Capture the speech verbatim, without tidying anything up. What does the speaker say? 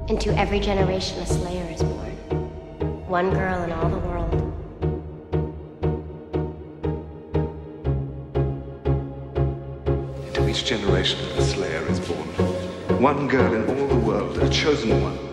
Into every generation a slayer is born. One girl in all the world. Into each generation a slayer is born. One girl in all the world, a chosen one.